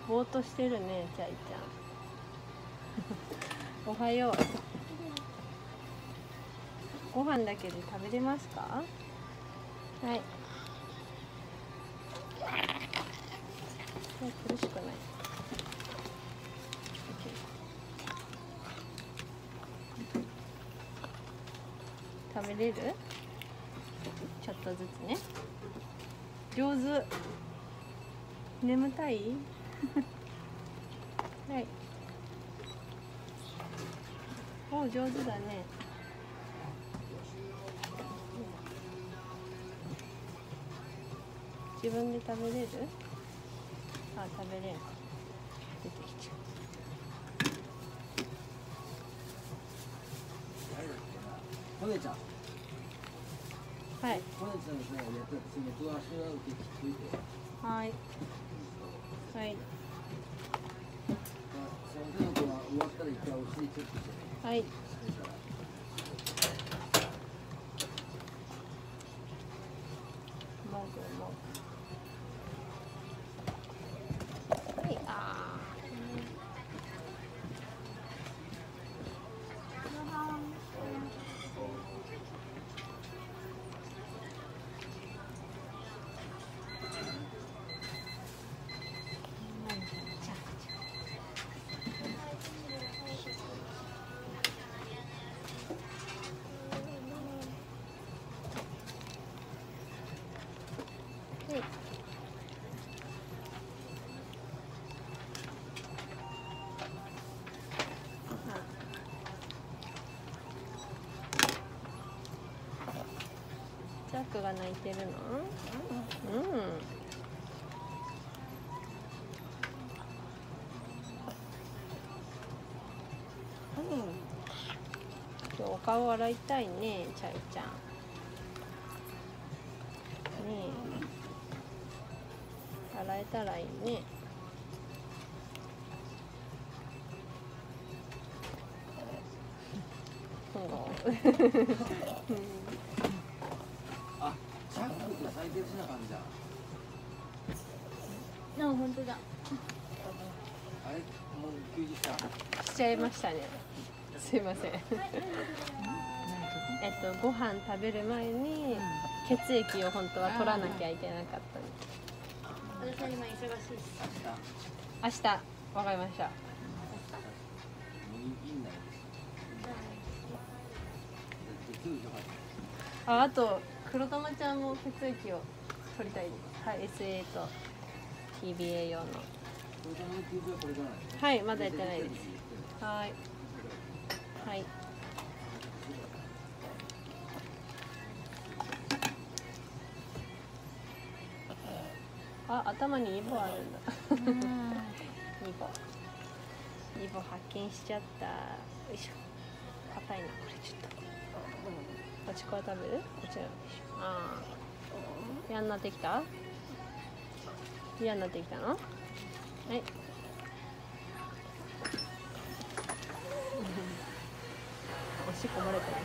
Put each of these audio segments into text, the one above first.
ぼーっとしてるね、ちゃいちゃん。おはよう。ご飯だけで食べれますか？はい。苦しくない。食べれる？ちょっとずつね。上手。眠たい？はい。お、上手だね。自分で食べれる？あ、食べれん。出てきちゃう。 お姉ちゃん。 はい。 お姉ちゃんですね、そのドアシュラウケついて。 はい。はい。 その子は終わったら一回お尻チェックして。 はい。もぐもぐ。はい、あー。ジャックが泣いてるの？うん。今日お顔洗いたいね、ちゃいちゃん。ねえ。洗えたらいいね。 あ、チャックと採血しな感じだ。 本当だ。 あれ、もう休日した。 しちゃいましたね。すいません。ご飯食べる前に血液を本当は取らなきゃいけなかったんです。 私は今忙しいです。 明日、わかりました。あと黒玉ちゃんも血液を取りたいです。はい、SA と TBA 用の。はい、まだやってないです。はい。はい。あ、頭にイボあるんだ。イボ発見しちゃった。よいしょ。硬いな、これちょっと。こっちから食べる？こっちらでしょ。ああ。嫌になってきた？嫌になってきたの？はい。おしっこ漏れてます。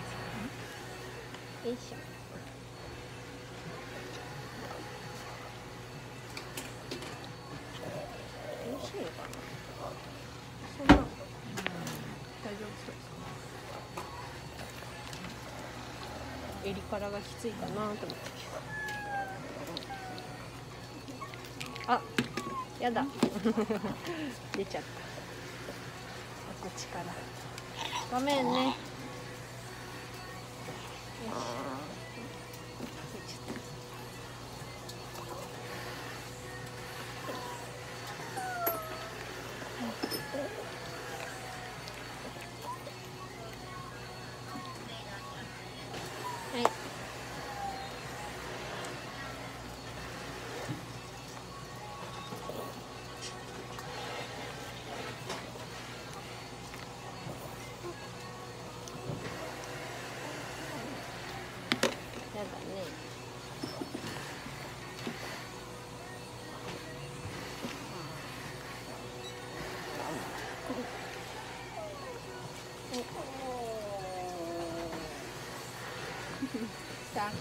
よいしょ。美味しいのかな？そんな大丈夫そうですか？エリ辛がきついかなと思ったけど。あ、やだ。出ちゃった。こっちから。ごめんね。はい。やだね。スタッフ。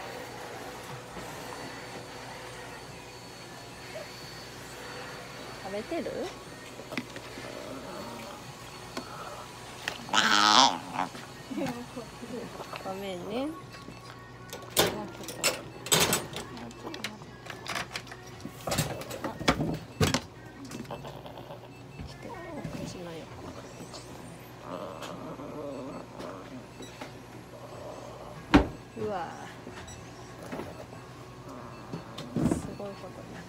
食食べてる？ごめんね。うわー、すごいことにな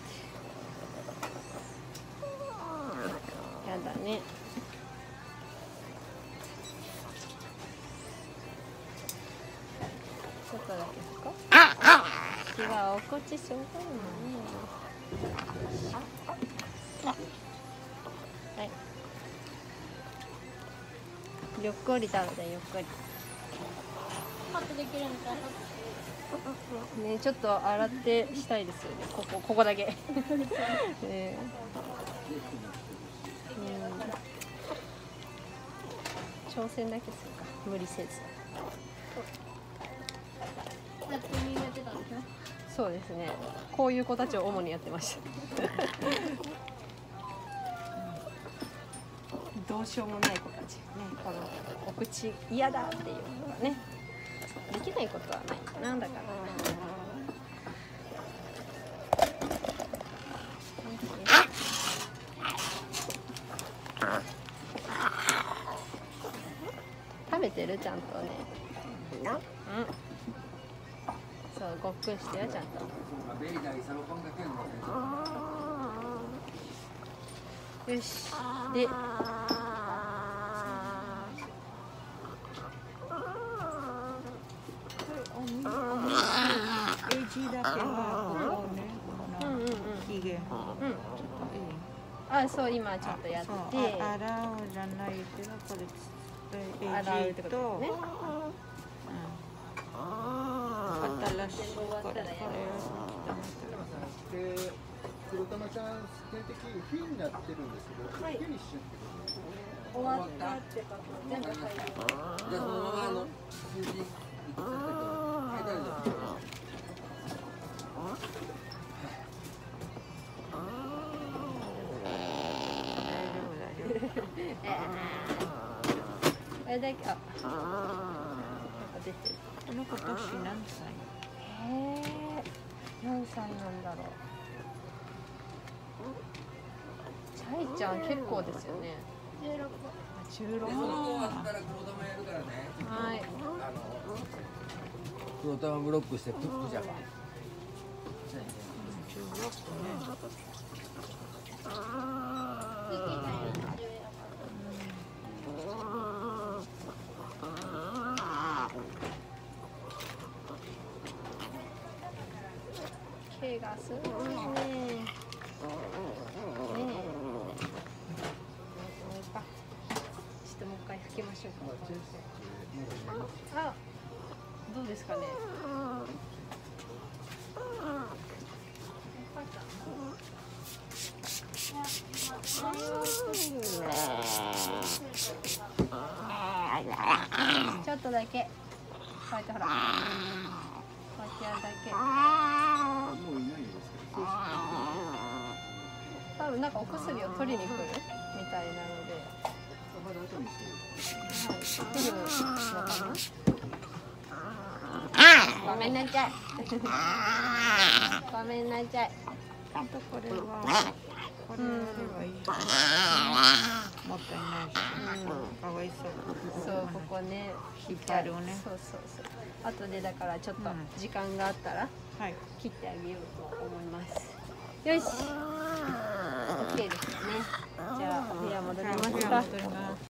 ってる。やだね。ちょっとだけ拭こう。違う、お口しょうがない。はい。ゆっくり食べて、ゆっくり。 カットできるんかな。 ね、ちょっと洗ってしたいですよね。ここだけ。ね、挑戦だけするか、無理せず。 やってみやってたんですね。 そうですね。こういう子たちを主にやってました。どうしようもない子たちね。このお口嫌だっていうのがね。できないことはないかな、だから。食べてるちゃんとね。うん。そう、ごっくんしてよちゃんと。よし。で。 エッジだけはここね、このひげ。 あ、そう今ちょっとやって。 洗うじゃないけどこれ洗うってことですね。 新しいこれ黒玉ちゃん点滴フィンになってるんですけど、 はい、 フィニッシュってこと終わったってこと全部入る。 じゃあそのまま数字書いてあるじゃん。 あれだけ、あ、出てる。 この子年何歳？ へえ、何歳なんだろう。チャイちゃん結構ですよね。16。 でその後終わったら黒玉やるからね。 はい。 黒玉ブロックしてプップじゃん。 毛がすごいね。ちょっともう一回拭きましょうか。あ、どうですかね。ちょっとだけ。こうやってほら。こうやってやるだけ。 もういないんですけど、 多分なんかお薬を取りに来るみたいなので。 まだ後にしてる。 はい、来るのかな。ごめんなさい。ごめんなさい。 あとこれはこれやればいい。もったいないし、かわいそう。 そう、ここね、 引っ張るね。 そうそうそう。後でだからちょっと時間があったらはい。 切ってあげようと思います。よし。OK ですね。じゃあお部屋戻りますか。